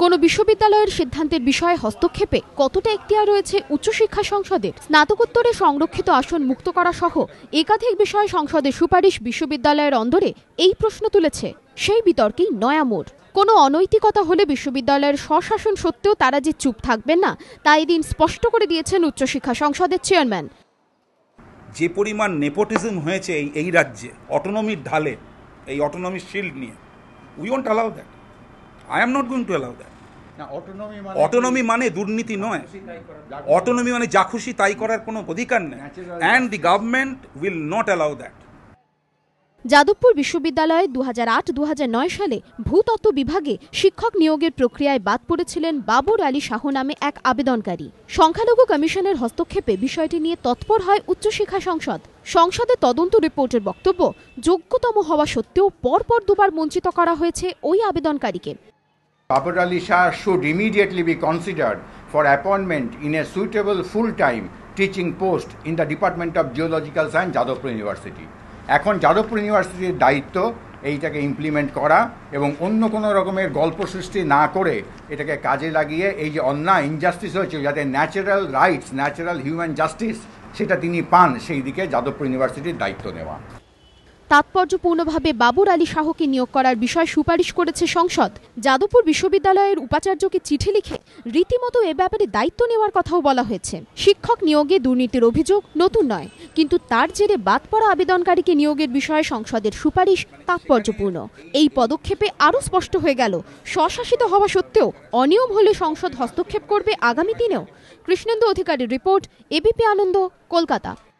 কোন বিশ্ববিদ্যালয়ের সিদ্ধান্তের বিষয়ে হস্তক্ষেপে কতটা এখতিয়ার রয়েছে উচ্চশিক্ষা সংসদের? স্নাতকোত্তরে সংরক্ষিত আসন মুক্ত করা সহ একাধিক বিষয়ে সংসদের সুপারিশ বিশ্ববিদ্যালয়ের অন্দরে এই প্রশ্ন তুলেছে। সেই বিতর্কেই নয়া মোড়। কোনো অনৈতিকতা হলে বিশ্ববিদ্যালয়ের স্বশাসন সত্ত্বেও তারা যে চুপ থাকবেন না তা এদিন স্পষ্ট করে দিয়েছেন উচ্চশিক্ষা সংসদের চেয়ারম্যান। যে পরিমাণ নেপোটিজম হয়েছে এই রাজ্যে অটোনমির ঢালে, এই অটোনমির শিল্ড নিয়ে, we won't allow that. I am not going to allow that. Autonomy মানে দুর্নীতি নয়, অটোনমি মানে যা খুশি তাই করার কোনো অধিকার নেই, and the government will not allow that. Jadavpur বিশ্ববিদ্যালয়ে 2008-2009 সালে ভূতত্ত্ব বিভাগে শিক্ষক নিয়োগের প্রক্রিয়ায় বাদ পড়েছিলেন বাবুর আলী শাহ নামে এক আবেদনকারী। সংখ্যালঘু কমিশনের হস্তক্ষেপে বিষয়টি নিয়ে তৎপর হয় উচ্চশিক্ষা সংসদ। সংসদে তদন্ত রিপোর্টের বক্তব্য, যোগ্যতম হওয়া সত্ত্বেও পরপর দুবার বঞ্চিত করা হয়েছে ওই আবেদনকারীকে। Babur Ali Shah should immediately be considered for appointment in a suitable full-time teaching post in the Department of Geological Science, Jadavpur University. এখন যাদবপুর ইউনিভার্সিটির দায়িত্ব এইটাকে ইমপ্লিমেন্ট করা এবং অন্য কোনো রকমের গল্প সৃষ্টি না করে এটাকে কাজে লাগিয়ে এই যে অন্যায় ইনজাস্টিস হয়েছে যাতে natural rights, natural human justice সেটা তিনি পান, সেই দিকে যাদবপুর ইউনিভার্সিটির দায়িত্ব নেওয়া। তাৎপর্যপূর্ণভাবে বাবুর আলী শাহকে নিয়োগ করার বিষয় সুপারিশ করেছে সংসদ। যাদবপুর বিশ্ববিদ্যালয়ের উপাচার্যকে চিঠি লিখে রীতিমতো এ ব্যাপারে দায়িত্ব নেওয়ার কথাও বলা হয়েছে। শিক্ষক নিয়োগে দুর্নীতির অভিযোগ নতুন নয়, কিন্তু তার জেরে বাদ পড়া আবেদনকারীকে নিয়োগের বিষয়ে সংসদের সুপারিশ তাৎপর্যপূর্ণ। এই পদক্ষেপে আরও স্পষ্ট হয়ে গেল, স্বশাসিত হওয়া সত্ত্বেও অনিয়ম হলে সংসদ হস্তক্ষেপ করবে আগামী দিনেও। কৃষ্ণেন্দু অধিকারীর রিপোর্ট, এবিপি আনন্দ, কলকাতা।